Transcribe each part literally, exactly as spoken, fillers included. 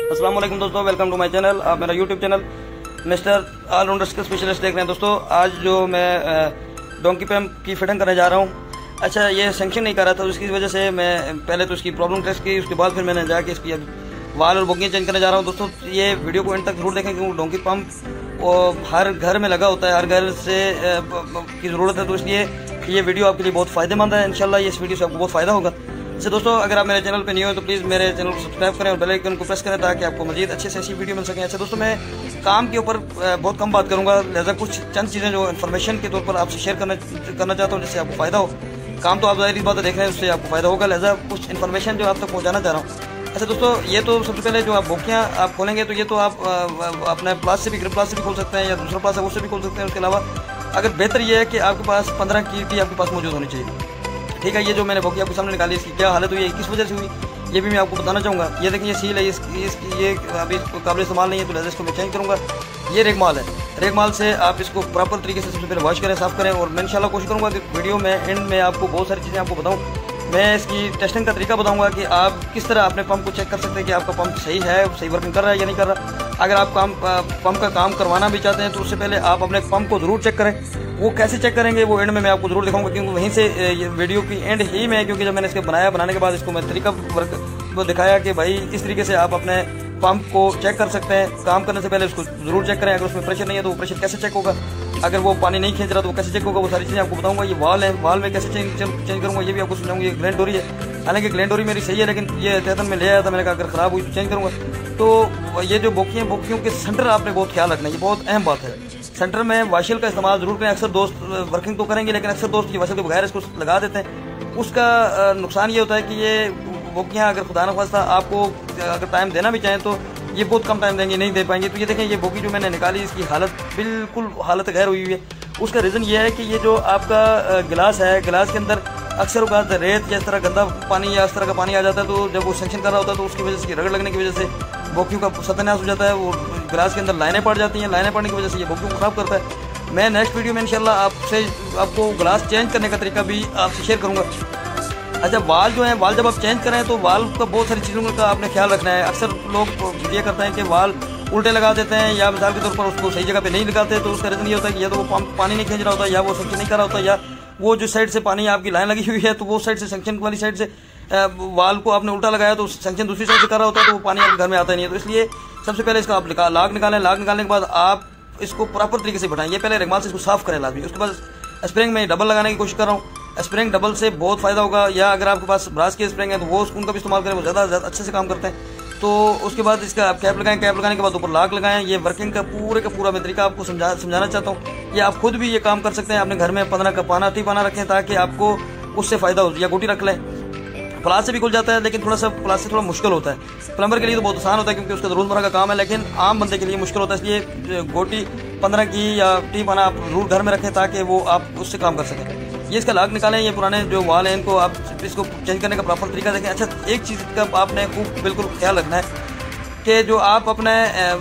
अस्सलाम वालेकुम दोस्तों, वेलकम टू माय चैनल। आप मेरा YouTube channel mister allrounder skill specialist देख रहे हैं। दोस्तों आज जो मैं डोंकी पैम्प की फिटिंग करने जा रहा हूँ, अच्छा ये सेंक्शन नहीं कर रहा था, उसकी वजह से मैं पहले तो उसकी प्रॉब्लम टेस्ट की, उसके बाद फिर मैंने जाके इसकी वाल और बोगियाँ चेंज करने जा रहा हूँ। दोस्तों ये वीडियो को एंड तक जरूर देखें क्योंकि डोंकी पंप और हर घर में लगा होता है, हर घर से की ज़रूरत है, तो इसलिए ये वीडियो आपके लिए बहुत फ़ायदेमंद है। इंशाल्लाह इस वीडियो से आपको बहुत फ़ायदा होगा। अच्छा दोस्तों, अगर आप मेरे चैनल पे नहीं हो तो प्लीज़ मेरे चैनल को सब्सक्राइब करें और बेल आइकन को प्रेस करें ताकि आपको मजीद अच्छे से अच्छी वीडियो मिल सके। अच्छा दोस्तों, मैं काम के ऊपर बहुत कम बात करूँगा, लिहाजा कुछ चंद चीज़ें जो इन्फॉर्मेशन के तौर पर आपसे शेयर करना करना चाहता हूँ जिससे आपको फ़ायदा हो। काम तो आप ज़ाहिर बात देख रहे हैं, उससे आपको फ़ायदा होगा, लिहाजा कुछ इन्फॉर्मेशन जो आप तक पहुँचाना चाह रहा हूँ। अच्छा दोस्तों, ये तो सबसे पहले जो आप बोकियाँ आप खोलेंगे तो ये तो आप अपने प्लास से भी ग्रिप प्लास से भी खोल सकते हैं या दूसरा प्लास है उससे भी खोल सकते हैं। उसके अलावा अगर बेहतर ये है कि आपके पास पंद्रह की टी आपके पास मौजूद होनी चाहिए। ठीक है, ये जो मैंने बोकी आपके सामने निकाली इसकी क्या हालत हुई है, किस वजह से हुई, ये भी मैं आपको बताना चाहूँगा। ये देखिए, ये सील है, इसकी इसकी ये अभी काबिल इस्तेमाल नहीं है तो लिहाजा इसको मैं चेंज करूँगा। ये रेगमाल है, रेगमाल से आप इसको प्रॉपर तरीके से सबसे पहले वॉश करें, साफ़ करें और मैं इंशाल्लाह कोशिश करूँगा कि वीडियो में एंड में आपको बहुत सारी चीज़ें आपको बताऊँ। मैं इसकी टेस्टिंग का तरीका बताऊंगा कि आप किस तरह अपने पंप को चेक कर सकते हैं कि आपका पंप सही है, सही वर्किंग कर रहा है या नहीं कर रहा। अगर आप काम पंप का काम करवाना भी चाहते हैं तो उससे पहले आप अपने पंप को ज़रूर चेक करें। वो कैसे चेक करेंगे वो एंड में मैं आपको ज़रूर दिखाऊंगा, क्योंकि वहीं से ये वीडियो की एंड ही में, क्योंकि जब मैंने इसके बनाया, बनाने के बाद इसको मैं तरीका वर्क वो दिखाया कि भाई इस तरीके से आप अपने पंप को चेक कर सकते हैं। काम करने से पहले उसको ज़रूर चेक करें, अगर उसमें प्रेशर नहीं है तो वो प्रेशर कैसे चेक होगा, अगर वो पानी नहीं खींच रहा तो वो कैसे चेक होगा, वो सारी चीज़ें आपको बताऊंगा। ये वाल है, वाल में कैसे चेंज चेंज करूँगा ये भी आपको समझाऊंगा। ये ग्लैंड डोरी है, हालांकि ग्लैंड डोरी मेरी सही है लेकिन ये तेतन में ले आया था, मैंने कहा अगर ख़राब हुई तो चेंज करूँगा। तो ये जो बोकियाँ बोकियों के सेंटर आपने बहुत ख्याल रखना है, ये बहुत अहम बात है। सेंटर में वाशिल का इस्तेमाल जरूर करें। अक्सर दोस्त वर्किंग तो करेंगे लेकिन अक्सर दोस्त ये वाशिल के बगैर इसको लगा देते हैं। उसका नुकसान ये होता है कि ये बोकियाँ अगर खुदा न खास्ता आपको अगर टाइम देना भी चाहें तो ये बहुत कम टाइम देंगे, नहीं दे पाएंगे। तो ये देखें, ये बोकी जो मैंने निकाली इसकी हालत बिल्कुल हालत गैर हुई हुई है। उसका रीज़न ये है कि ये जो आपका गिलास है, गिलास के अंदर अक्सर बात रेत या इस तरह गंदा पानी या इस तरह का पानी आ जाता है, तो जब वो सेंक्शन कर रहा होता है तो उसकी वजह से रगड़ लगने की वजह से बोकियों का सत्यानाश हो जाता है। वो गिलास के अंदर लाइनें पड़ जाती हैं, लाइनें पड़ने की वजह से ये बोकियों को ख़राब करता है। मैं नेक्स्ट वीडियो में इंशाल्लाह आपसे आपको गिलास चेंज करने का तरीका भी आपसे शेयर करूँगा। अच्छा, वाल जो है, वाल जब आप चेंज करें तो वाल का बहुत सारी चीज़ों का आपने ख्याल रखना है। अक्सर लोग ये करते हैं कि वाल उल्टे लगा देते हैं या मिसाल के तौर पर उसको सही जगह पे नहीं लगाते, तो उसका रीज़न ये होता है कि या तो वो पंप पानी नहीं खींच रहा होता, या वो सेक्शन नहीं कर रहा होता, या वो जो साइड से पानी आपकी लाइन लगी हुई है तो वो साइड से सेक्शन वाली साइड से वाल को आपने उल्टा लगाया तो सेक्शन दूसरी साइड से कर रहा होता है, तो वो पानी आपके घर में आता नहीं है। तो इसलिए सबसे पहले इसका आप लाग निकालें, लाग निकालने के बाद आप इसको प्रॉपर तरीके से बैठाएं। ये पहले रेगमाल से इसको साफ़ करें लाजमी। उसके बाद स्प्रिंग में डबल लगाने की कोशिश कर रहा हूँ। स्प्रिंग डबल से बहुत फ़ायदा होगा, या अगर आपके पास ब्रास के स्प्रिंग है तो वो उनका भी इस्तेमाल करें, वो ज़्यादा ज़्यादा अच्छे से काम करते हैं। तो उसके बाद इसका आप कैप लगाएं, कैप लगाने के बाद ऊपर लाग लगाएं। ये वर्किंग का पूरे का पूरा मैं तरीका आपको समझा समझाना चाहता हूँ। ये आप खुद भी ये काम कर सकते हैं। अपने घर में पंद्रह का पाना टी पाना रखें ताकि आपको उससे फ़ायदा हो, या गोटी रख लें। प्लास से भी खुल जाता है लेकिन थोड़ा सा प्लास से थोड़ा मुश्किल होता है। प्लम्बर के लिए तो बहुत आसान होता है क्योंकि उसका रोज़मर्रा का काम है, लेकिन आम बंदे के लिए मुश्किल होता है। इसलिए गोटी पंद्रह की या टी पाना आप जरूर घर में रखें ताकि वो आप उससे काम कर सकें। ये इसका लाग निकालें। ये पुराने जो वाल हैं इनको आप इसको चेंज करने का प्रॉपर तरीका देखें। अच्छा, एक चीज़ का आपने खूब बिल्कुल ख्याल रखना है कि जो आप अपने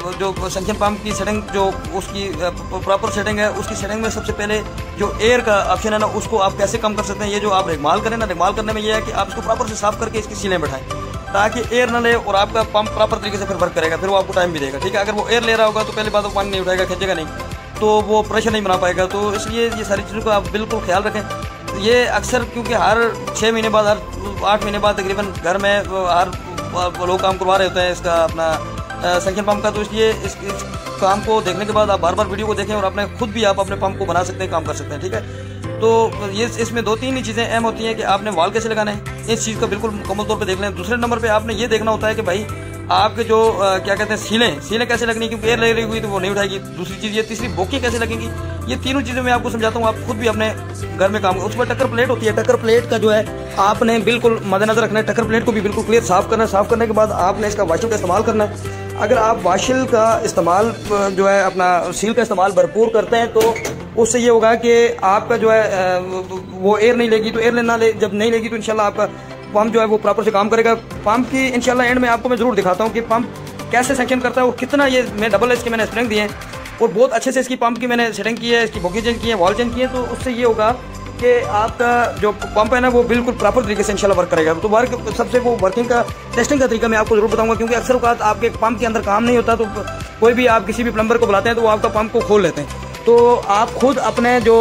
जो सेक्शन पंप की सेटिंग जो उसकी प्रॉपर सेटिंग है, उसकी सेटिंग में सबसे पहले जो एयर का ऑप्शन है ना, उसको आप कैसे कम कर सकते हैं। ये जो आप रेगमाल करें ना, रेगमाल करने में ये है कि आप इसको प्रॉपर से साफ़ करके इसकी सीलें बैठाएं ताकि एयर ना ले और आपका पंप प्रॉपर तरीके से फिर वर्क करेगा, फिर वो आपको टाइम भी देगा। ठीक है, अगर वो एयर ले रहा होगा तो पहले बात वो पानी नहीं उठाएगा, खींचेगा नहीं, तो वो प्रेशर नहीं बना पाएगा। तो इसलिए ये सारी चीज़ों का आप बिल्कुल ख्याल रखें। ये अक्सर क्योंकि हर छः महीने बाद, हर आठ महीने बाद तकरीबन घर में हर लोग काम करवा रहे होते हैं इसका अपना सेक्शन पंप का, तो इसलिए इस, इस काम को देखने के बाद आप बार बार वीडियो को देखें और अपने खुद भी आप अपने पंप को बना सकते हैं, काम कर सकते हैं। ठीक है, तो ये इसमें दो तीन ही चीज़ें अहम होती हैं कि आपने वाल कैसे लगाना है, इस चीज़ का बिल्कुल मुकम्मल तौर पे देख लें। दूसरे नंबर पे आपने ये देखना होता है कि भाई आपके जो आ, क्या कहते हैं सीलें सीलें कैसे लगनी, क्योंकि एयर लगी हुई तो वो नहीं उठाएगी। दूसरी चीज़ ये, तीसरी बोकी कैसे लगेंगी, ये तीनों चीज़ें मैं आपको समझाता हूँ। आप खुद भी अपने घर में काम, उस पर टक्कर प्लेट होती है, टक्कर प्लेट का जो है आपने बिल्कुल मद्देनजर रखना है। टक्कर प्लेट को भी बिल्कुल क्लियर साफ़ करना है। साफ़ करने के बाद आपने इसका वाशिल का इस्तेमाल करना है। अगर आप वाशिल का इस्तेमाल जो है अपना सील का इस्तेमाल भरपूर करते हैं तो उससे ये होगा कि आपका जो है वो एयर नहीं लेगी, तो एयर लेना ले जब नहीं लेगी तो इंशाल्लाह आपका पंप जो है वो प्रॉपर से काम करेगा। पंप की इंशाल्लाह एंड में आपको मैं ज़रूर दिखाता हूँ कि पंप कैसे सेक्शन करता है और कितना ये मैं डबल एच के मैंने स्प्रिंग दिए हैं और बहुत अच्छे से इसकी पंप की मैंने सेटिंग की है, इसकी बोगी चेंज की है, वॉल चेंज की है। तो उससे ये होगा कि आपका जो पंप है ना वो बिल्कुल प्रॉपर तरीके से इंशाल्लाह वर्क करेगा। तो वर्क सबसे वो वर्किंग का टेस्टिंग का तरीका मैं आपको जरूर बताऊंगा, क्योंकि अक्सर औक़ात आपके पंप के अंदर काम नहीं होता, तो कोई भी आप किसी भी प्लम्बर को बुलाते हैं तो वो आपका पंप को खोल लेते हैं। तो आप खुद अपने जो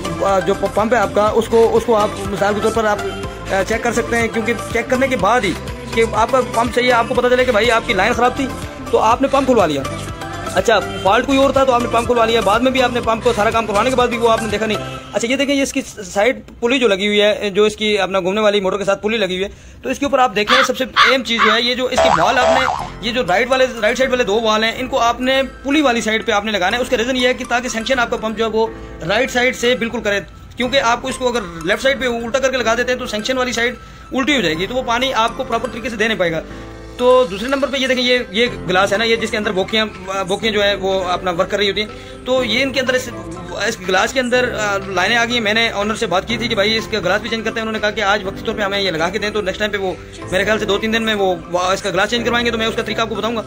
जो पंप है आपका उसको उसको आप मिसाल के तौर पर आप चेक कर सकते हैं, क्योंकि चेक करने के बाद ही कि आपका पंप सही है, आपको पता चले कि भाई आपकी लाइन ख़राब थी तो आपने पंप खुलवा लिया, अच्छा फॉल्ट कोई और था तो आपने पंप खुलवा लिया, बाद में भी आपने पंप को सारा काम करवाने के बाद भी वो आपने देखा नहीं। अच्छा ये देखें, ये इसकी साइड पुली जो लगी हुई है, जो इसकी अपना घूमने वाली मोटर के साथ पुली लगी हुई है, तो इसके ऊपर आप देखें सबसे अहम चीज़ जो है ये जो इसके वाल आपने ये जो राइट वाले राइट साइड वाले दो वाल हैं इनको आपने पुली वाली साइड पर आपने लगाना है। उसका रीज़न ये है कि ताकि सेक्शन आपका पंप जो है वो राइट साइड से बिल्कुल करे, क्योंकि आपको इसको अगर लेफ्ट साइड पे उल्टा करके लगा देते हैं तो सेक्शन वाली साइड उल्टी हो जाएगी, तो वो पानी आपको प्रॉपर तरीके से दे नहीं पाएगा। तो दूसरे नंबर पे ये देखें, ये ये गिलास है ना, ये जिसके अंदर बोकियाँ बोकियाँ जो है वो अपना वर्क कर रही होती हैं, तो ये इनके अंदर इस, इस गिलास के अंदर लाइनें आ गई हैं। मैंने ऑनर से बात की थी कि भाई इसका गिलास भी चेंज करते हैं, उन्होंने कहा कि आज वक्त तौर पे हमें ये लगा के दें, तो नेक्स्ट टाइम पे वो मेरे ख्याल से दो तीन दिन में वो इसका गिलास चेंज करवाएंगे, तो मैं उसका तरीका आपको बताऊँगा।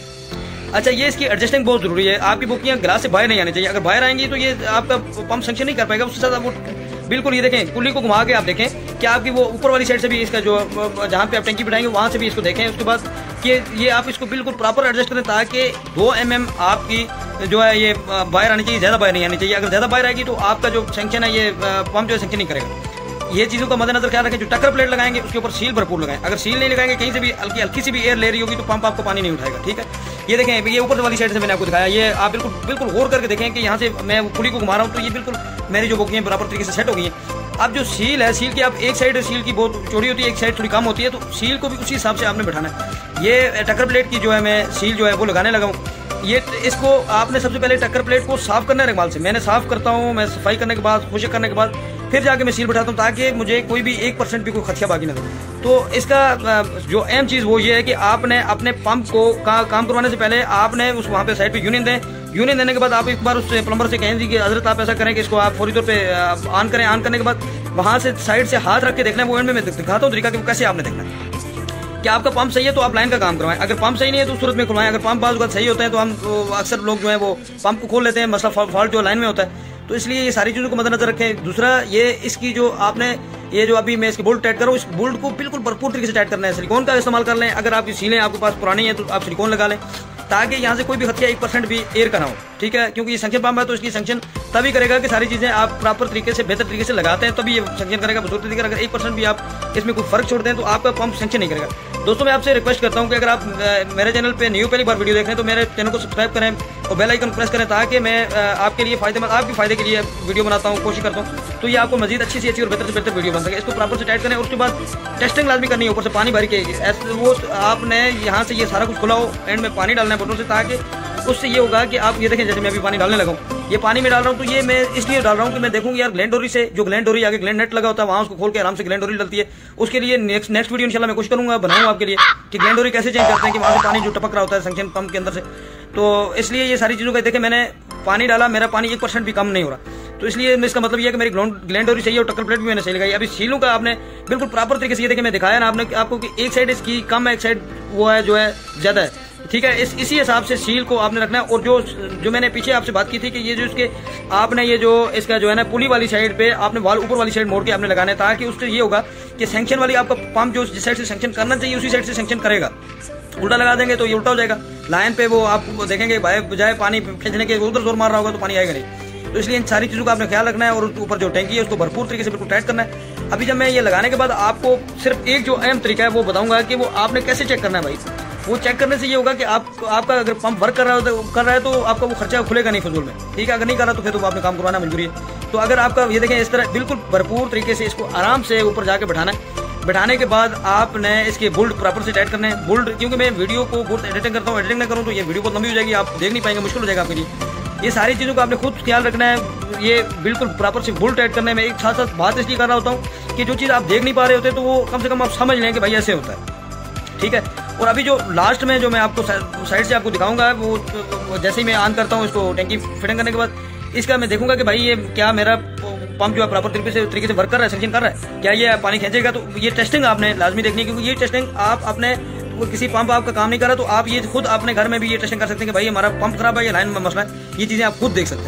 अच्छा ये इसकी एडजस्टिंग बहुत जरूरी है, आपकी बोकियाँ गिलास से बाहर नहीं आनी चाहिए, अगर बाहर आएंगी तो ये आपका पंप सेक्शन नहीं कर पाएगा। उसके साथ वो बिल्कुल ये देखें पुली को घुमा के आप देखें कि आपकी वो ऊपर वाली साइड से भी इसका जो जहाँ पे आप टंकी बिठाएंगे वहाँ से भी इसको देखें। उसके बाद कि ये आप इसको बिल्कुल प्रॉपर एडजस्ट करें ताकि दो एम एम आपकी जो है ये बाहर आनी चाहिए, ज़्यादा बाहर नहीं आनी चाहिए। अगर ज़्यादा बाहर आएगी तो आपका जो सेक्शन है ये पंप जो है सेक्शन नहीं करेगा। ये चीज़ों का मद्देनजर ख्याल रखें। जो टक्कर प्लेट लगाएंगे उसके ऊपर सील भरपूर लगाएं, अगर सील नहीं लगाएंगे कहीं से भी हल्की हल्की सी भी एयर ले रही होगी तो पंप आपको पानी नहीं उठाएगा, ठीक है। ये देखें, ये ऊपर वाली साइड से मैंने आपको दिखाया, ये आप बिल्कुल बिल्कुल गौर करके देखें कि यहाँ से मैं पुली को घुमा रहा हूँ तो ये बिल्कुल मेरी जो बोकियाँ बराबर तरीके से सेट हो गई हैं। अब जो सील है, सील की आप एक साइड सील की बहुत चौड़ी होती है, एक साइड थोड़ी कम होती है, तो सील को भी उसी हिसाब से आपने बैठाना है। ये टक्कर प्लेट की जो है मैं सील जो है वो लगाने लगा हूँ। ये इसको आपने सबसे पहले टक्कर प्लेट को साफ करना है रुमाल से, मैंने साफ करता हूँ, मैं सफाई करने के बाद खुशक करने के बाद फिर जाके मैं सील बैठाता हूँ ताकि मुझे कोई भी एक परसेंट भी कोई खदशा बाकी ना दे। तो इसका जो अहम चीज़ वो ये है कि आपने अपने पंप को का, काम करवाने से पहले आपने उस वहाँ पे साइड पे यूनियन दें, यूनियन देने के बाद आप एक बार उस प्लम्बर से कहें कि हजरत आप ऐसा करें कि इसको आप फौरी तौर पे ऑन करें। ऑन करने के बाद वहाँ से साइड से हाथ रख के देखना है, वो एंड में मैं दिखाता हूँ तरीका कि वो कैसे आपने देखना है। कि आपका पंप सही है तो आप लाइन का काम करवाएं, अगर पंप सही नहीं है तो उस सूरत में खुलवाएं। अगर पंप बाज़ सही होता है तो हम अक्सर लोग जो है वो पंप को खोल लेते हैं, मसला फॉल्ट जो लाइन में होता है। तो इसलिए ये सारी चीज़ों को मद्देनजर रखें। दूसरा ये इसकी जो आपने ये जो अभी मैं इसकी बोल्ट टाइट कर रहा हूँ, इस बोल्ट को बिल्कुल भरपूर तरीके से टाइट करना है। सिलिकॉन का इस्तेमाल कर लें, अगर आपकी सीलें आपके पास पुरानी है तो आप सिलिकॉन लगा लें ताकि यहाँ से कोई भी खदशा एक परसेंट भी एयर का ना हो, ठीक है। क्योंकि ये सेक्शन पंप है तो इसकी सेक्शन तभी करेगा कि सारी चीज़ें आप प्रॉपर तरीके से बेहतर तरीके से लगाते हैं तभी ये सेक्शन करेगा बसूर तरीके। अगर एक परसेंट भी आप इसमें कोई फर्क छोड़ते हैं तो आपका पंप सेक्शन नहीं करेगा। दोस्तों मैं आपसे रिक्वेस्ट करता हूं कि अगर आप मेरे चैनल पे न्यू पहली बार वीडियो देख रहे हैं तो मेरे चैनल को सब्सक्राइब करें और बेल आइकन प्रेस करें ताकि मैं आपके लिए फायदेमंद आपके फायदे के लिए वीडियो बनाता हूं, कोशिश करता हूं तो ये आपको मजीद अच्छी से अच्छी और बेहतर से बेहतर वीडियो बन सके। इसको प्रॉपर से टाइट करें, उसके बाद टेस्टिंग लाजमी करनी है, ऊपर से पानी भर के ऐसे वो आपने यहाँ से ये सारा कुछ खुला हो, एंड में पानी डालना है बोतल से, ताकि उससे ये होगा कि आप ये देखें जैसे मैं अभी पानी डालने लगा हूँ, ये पानी में डाल रहा हूँ तो ये मैं इसलिए डाल रहा हूँ कि मैं देखूंगी यार ग्लैंड डोरी से जो ग्लैंड डोरी आगे ग्लैंड नेट लगा होता है वहाँ उसको खोल के आराम से ग्लैंड डोरी डलती है। उसके लिए नेक्स्ट नेक्स्ट वीडियो इंशाल्लाह मैं कोशिश करूंगा बनाऊंगा आपके लिए कि ग्लैंड डोरी कैसे चेंज करते हैं कि वहाँ से पानी जो टपक रहा होता है सेक्शन पंप के अंदर से। तो इसलिए ये सारी चीज़ों का देखें मैंने पानी डाला, मेरा पानी एक परसेंट भी कम नहीं हो रहा, तो इसलिए इसका मतलब ये है कि मेरी ग्लैंड डोरी सही है और टक्कर प्लेट भी मैंने सही लगाई। अभी सीलों का आपने बिल्कुल प्रॉपर तरीके से ये देखें मैं दिखाया ना आपने आपको कि एक साइड इसकी कम है एक साइड वो है जो है ज़्यादा है, ठीक है। इस इसी हिसाब से सील को आपने रखना है। और जो जो मैंने पीछे आपसे बात की थी कि ये जो इसके आपने ये जो इसका जो है ना पुली वाली साइड पे आपने वाल ऊपर वाली साइड मोड़ के आपने लगाना है ताकि उससे ये होगा कि सेंक्शन वाली आपका पंप जो जिस साइड से सेंक्शन करना चाहिए उसी साइड से सेंक्शन करेगा। उल्टा लगा देंगे तो ये उल्टा हो जाएगा, लाइन पे वो आप देखेंगे बजाय पानी खींचने के उधर जोर मार रहा होगा तो पानी आएगा नहीं। तो इसलिए इन सारी चीज़ों का आपने ख्याल रखना है और ऊपर जो टैंकी है उसको भरपूर तरीके से बिल्कुल टाइट करना है। अभी जब मैं ये लगाने के बाद आपको सिर्फ एक जो अहम तरीका है वो बताऊंगा कि वो आपने कैसे चेक करना है भाई। वो चेक करने से ये होगा कि आप आपका अगर पंप वर्क कर रहा है कर रहा है तो आपका वो खर्चा खुलेगा नहीं फजूल में, ठीक है। अगर नहीं कर रहा तो फिर तो आपने काम करवाना मजबूरी है। तो अगर आपका ये देखें इस तरह बिल्कुल भरपूर तरीके से इसको आराम से ऊपर जाके बैठाना है। बैठाने के बाद आपने इसके बोल्ट प्रॉपर से टाइट करने हैं। बोल्ट क्योंकि मैं वीडियो को बहुत एडिटिंग करता हूँ, एडिटिंग ना करूँ तो ये वीडियो बहुत लंबी हो जाएगी, आप देख नहीं पाएंगे, मुश्किल हो जाएगा आपके लिए। ये सारी चीज़ों का आपने खुद ख्याल रखना है। ये बिल्कुल प्रॉपर से बोल्ट टाइट करने में एक साथ साथ बात इसलिए कर रहा होता हूँ कि जो चीज़ आप देख नहीं पा रहे होते तो वो कम से कम आप समझ लें कि भाई ऐसे होता है, ठीक है। और अभी जो लास्ट में जो मैं आपको साइड से आपको दिखाऊंगा वो जैसे ही मैं ऑन करता हूँ इसको टैंकी फिटिंग करने के बाद इसका मैं देखूंगा कि भाई ये क्या मेरा पंप जो है प्रॉपर तरीके से तरीके से वर्क कर रहा है, सेक्शन कर रहा है, क्या ये पानी खींचेगा। तो ये टेस्टिंग आपने लाजमी देखनी है क्योंकि ये टेस्टिंग आप अपने किसी पंप आपका काम नहीं कर रहा तो आप ये खुद अपने घर में भी ये टेस्टिंग कर सकते हैं कि भाई हमारा पंप खराब है या लाइन में मसला है, ये चीज़ें आप खुद देख सकते हैं।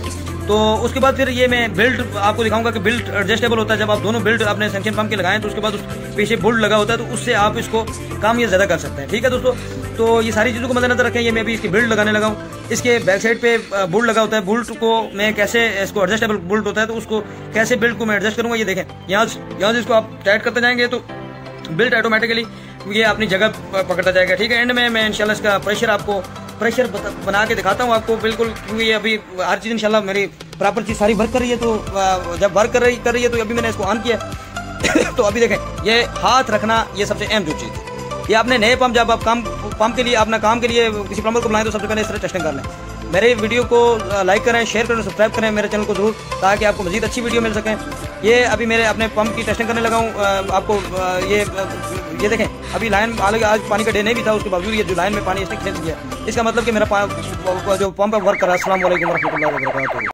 तो उसके बाद फिर ये मैं बेल्ट आपको दिखाऊंगा कि बेल्ट एडजस्टेबल होता है। जब आप दोनों बेल्ट अपने सेक्शन पंप के लगाएं तो उसके बाद उस पीछे बोल्ट लगा होता है, तो उससे आप इसको काम ये ज़्यादा कर सकते हैं। ठीक है दोस्तों, तो ये सारी चीज़ों को मद्देनजर रखें। ये मैं अभी इसकी बेल्ट लगाने लगा हूँ। इसके बैक साइड पे बोल्ट लगा होता है, बोल्ट को मैं कैसे, इसको एडजस्टेबल बोल्ट होता है तो उसको कैसे बेल्ट को मैं एडजस्ट करूँगा, ये देखें। यहाँ यहाँ से इसको आप टाइट करते जाएंगे तो बेल्ट ऑटोमेटिकली ये अपनी जगह पकड़ता जाएगा। ठीक है, एंड में मैं इंशाल्लाह इसका प्रेशर आपको प्रेशर बना के दिखाता हूँ आपको बिल्कुल, क्योंकि ये अभी हर चीज़ इंशाल्लाह मेरी प्रॉपर चीज़ सारी वर्क कर रही है। तो जब वर्क कर रही कर रही है तो अभी मैंने इसको ऑन किया तो अभी देखें, ये हाथ रखना ये सबसे अहम जो चीज़ है। ये आपने नए पंप, जब आप काम पंप के लिए अपना काम के लिए किसी प्लम्बर को बुलाएं तो सबसे पहले इस तरह टेस्टिंग कर लें। मेरे वीडियो को लाइक करें, शेयर करें, सब्सक्राइब करें मेरे चैनल को जरूर, ताकि आपको मजीद अच्छी वीडियो मिल सकें। ये अभी मेरे अपने पंप की टेस्टिंग करने लगा हूँ। आपको ये ये देखें, अभी लाइन आज पानी का डे नहीं भी था, उसके बावजूद ये जो लाइन में पानी इसने खींच गया, इसका मतलब कि मेरा जो पंप वर्क कर रहा है। अस्सलाम वालेकुम रहमतुल्लाहि व बरकातहू।